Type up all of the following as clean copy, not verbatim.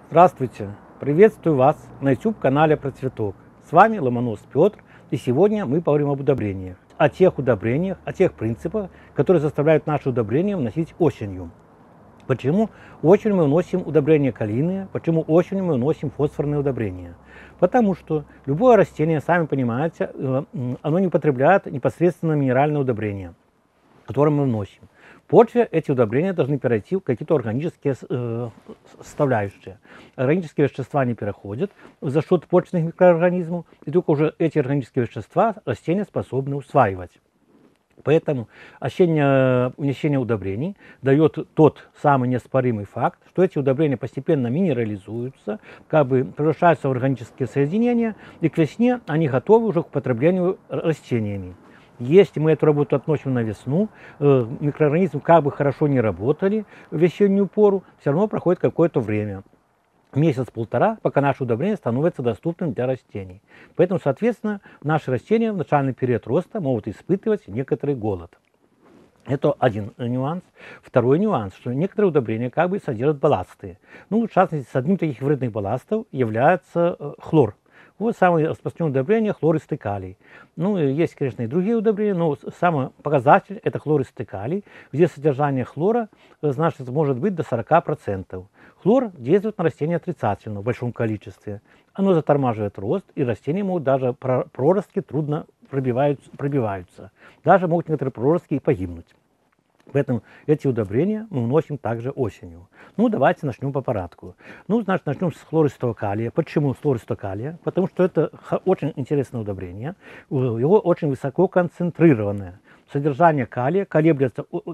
Здравствуйте! Приветствую вас на YouTube-канале Про Цветок. С вами Ломонос Петр, и сегодня мы поговорим об удобрениях. О тех удобрениях, о тех принципах, которые заставляют наши удобрения вносить осенью. Почему осенью мы вносим удобрения калийные, почему осенью мы вносим фосфорные удобрения? Потому что любое растение, сами понимаете, оно не потребляет непосредственно минеральные удобрения, которые мы вносим. В почве эти удобрения должны перейти в какие-то органические составляющие. Органические вещества не переходят за счет почвенных микроорганизмов, и только уже эти органические вещества растения способны усваивать. Поэтому внесение удобрений дает тот самый неоспоримый факт, что эти удобрения постепенно минерализуются, превращаются в органические соединения, и к весне они готовы уже к употреблению растениями. Если мы эту работу относим на весну, микроорганизмы как бы хорошо не работали в весеннюю пору, все равно проходит какое-то время. Месяц-полтора, пока наше удобрение становится доступным для растений. Поэтому, соответственно, наши растения в начальный период роста могут испытывать некоторый голод. Это один нюанс. Второй нюанс, что некоторые удобрения как бы содержат балласты. В частности, с одним из таких вредных балластов является хлор. Вот самое распространенное удобрение – хлористый калий. Есть, конечно, и другие удобрения, но самый показатель – это хлористый калий, где содержание хлора, значит, может быть до 40%. Хлор действует на растения отрицательно в большом количестве. Оно затормаживает рост, и растения могут даже проростки трудно пробиваются. Даже могут некоторые проростки и погибнуть. Поэтому эти удобрения мы вносим также осенью. Давайте начнем по порядку. Начнем с хлористого калия. Почему с хлористого калия? Потому что это очень интересное удобрение. Его очень высоко концентрированное. Содержание калия колеблется от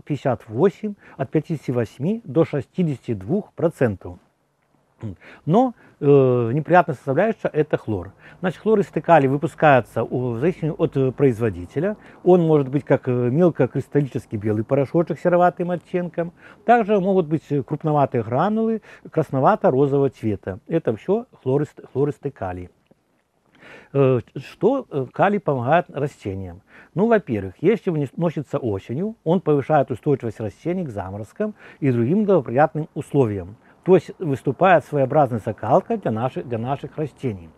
58 до 62%. Но неприятная составляющая – это хлор. Хлористый калий выпускается в зависимости от производителя. Он может быть как мелкокристаллический белый порошочек с сероватым оттенком. Также могут быть крупноватые гранулы красновато-розового цвета. Это все хлористый калий. Что калий помогает растениям? Во-первых, если вносится осенью, он повышает устойчивость растений к заморозкам и другим благоприятным условиям. То есть выступает своеобразной закалкой для наших растений.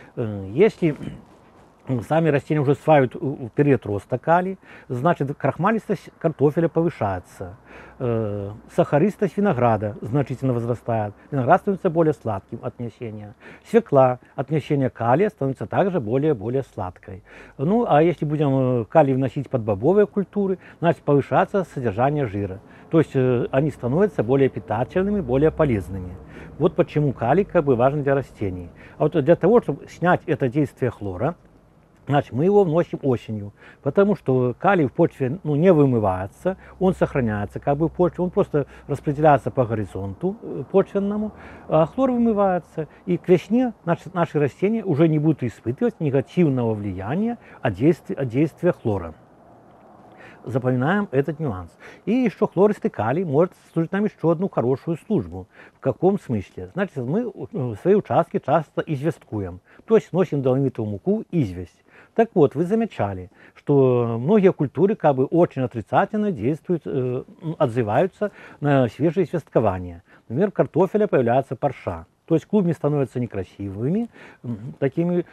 Если сами растения уже усваивают в период роста калий, значит крахмалистость картофеля повышается, сахаристость винограда значительно возрастает, виноград становится более сладким от внесения, свекла от внесения калия становится также более сладкой. А если будем калий вносить под бобовые культуры, значит повышается содержание жира. То есть они становятся более питательными, более полезными. Вот почему калий важен для растений. А вот для того, чтобы снять это действие хлора, мы его вносим осенью, потому что калий в почве не вымывается, он сохраняется в почве, он просто распределяется по горизонту почвенному, а хлор вымывается, и к весне наши растения уже не будут испытывать негативного влияния от действия хлора. Запоминаем этот нюанс. И еще хлористый калий может служить нам еще одну хорошую службу. В каком смысле? Значит, мы свои участки часто известкуем, то есть вносим доломитовую муку известь. Так вот, вы замечали, что многие культуры очень отрицательно действуют, отзываются на свежее известкование. Например, картофеля появляется парша. То есть клубни становятся некрасивыми, такими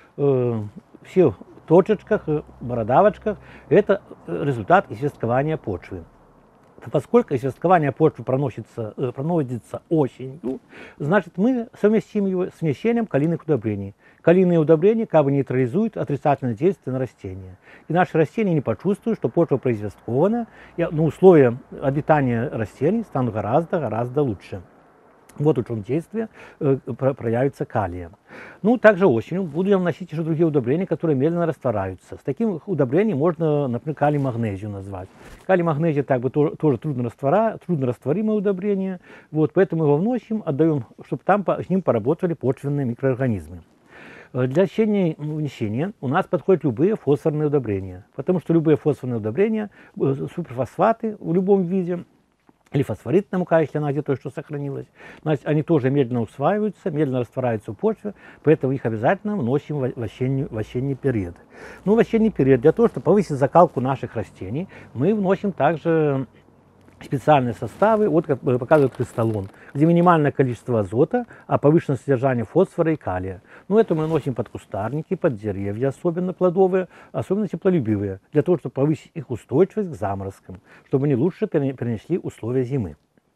все в точечках, бородавочках. Это результат известкования почвы. Поскольку известкование почвы проводится осенью, значит мы совместим его с внесением калийных удобрений. Калийные удобрения нейтрализуют отрицательное действие на растения. И наши растения не почувствуют, что почва произвесткована, и условия обитания растений станут гораздо лучше. Вот в чем действие проявится калия. Также осенью будем вносить еще другие удобрения, которые медленно растворяются. С таких удобрений можно, например, калий-магнезию назвать. Калий-магнезия тоже труднорастворимое удобрение, поэтому его вносим, отдаем, чтобы там с ним поработали почвенные микроорганизмы. Для внесения у нас подходят любые фосфорные удобрения, потому что любые фосфорные удобрения, суперфосфаты в любом виде, или фосфоритная мука, если она где-то еще сохранилась, значит, они тоже медленно усваиваются, медленно растворяются в почве, поэтому их обязательно вносим в осенний период. В осенний период для того, чтобы повысить закалку наших растений, мы вносим также специальные составы, вот как показывает кристаллон, где минимальное количество азота, а повышенное содержание фосфора и калия. Ну, это мы носим под кустарники, под деревья, особенно плодовые, особенно теплолюбивые, для того, чтобы повысить их устойчивость к заморозкам, чтобы они лучше перенесли условия зимы.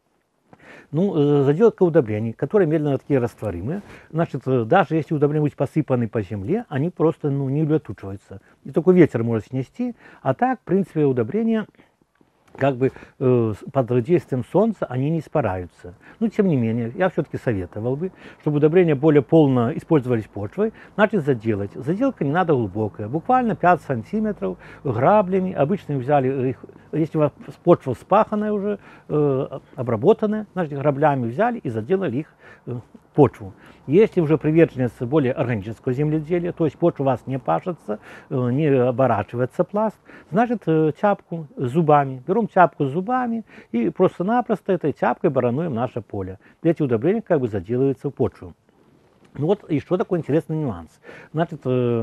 Ну, заделка удобрений, которые медленно такие растворимые, значит, даже если удобрения будут посыпаны по земле, они просто не улетучиваются. И только ветер может снести, а так, в принципе, удобрения как бы под действием солнца они не испаряются. Но тем не менее, я все-таки советовал бы, чтобы удобрения более полно использовались почвой, значит заделать. Заделка не надо глубокая, буквально 5 сантиметров граблями. Обычно взяли их, если у вас почва вспаханная уже, обработанная, значит граблями взяли и заделали их почву. Если уже приверженец более органического земледелия, то есть почва у вас не пашется, не оборачивается пласт, значит тяпку с зубами. Берем тяпку с зубами и просто-напросто этой тяпкой барануем наше поле. Эти удобрения как бы заделываются в почву. Ну вот еще такой интересный нюанс. Значит,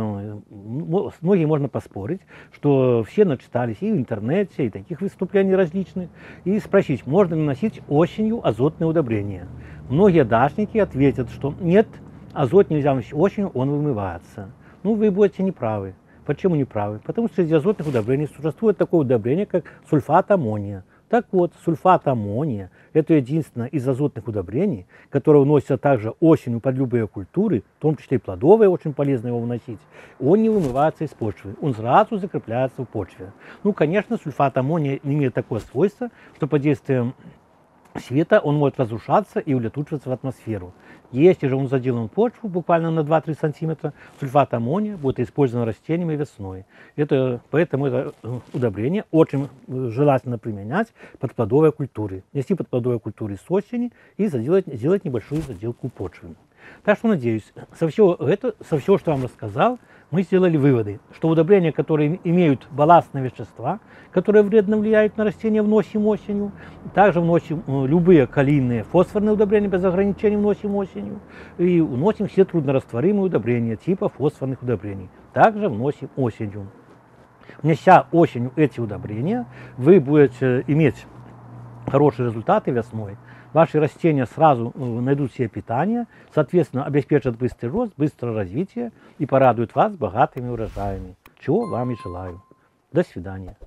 многие можно поспорить, что все начитались и в интернете, и таких выступлений различных, и спросить, можно ли носить осенью азотные удобрения. Многие дачники ответят, что нет, азот нельзя носить осенью, он вымывается. Ну, вы будете неправы. Почему неправы? Потому что среди азотных удобрений существует такое удобрение, как сульфат аммония. Так вот, сульфат аммония – это единственное из азотных удобрений, которое вносится также осенью под любые культуры, в том числе и плодовые, очень полезно его вносить. Он не вымывается из почвы, он сразу закрепляется в почве. Ну, конечно, сульфат аммония имеет такое свойство, что под действием света он может разрушаться и улетучиваться в атмосферу. Если же он заделан в почву буквально на 2-3 сантиметра, сульфат аммония будет использован растениями весной. Поэтому это удобрение очень желательно применять под плодовые культуры. Нести под плодовые культуры с осени и сделать небольшую заделку почвы. Так что, надеюсь, со всего, что я вам рассказал, мы сделали выводы, что удобрения, которые имеют балластные вещества, которые вредно влияют на растения, вносим осенью. Также вносим любые калийные, фосфорные удобрения без ограничений вносим осенью. И вносим все труднорастворимые удобрения типа фосфорных удобрений. Также вносим осенью. Внеся осенью эти удобрения, вы будете иметь хорошие результаты весной. Ваши растения сразу найдут себе питание, соответственно, обеспечат быстрый рост, быстрое развитие и порадуют вас богатыми урожаями. Чего вам и желаю. До свидания.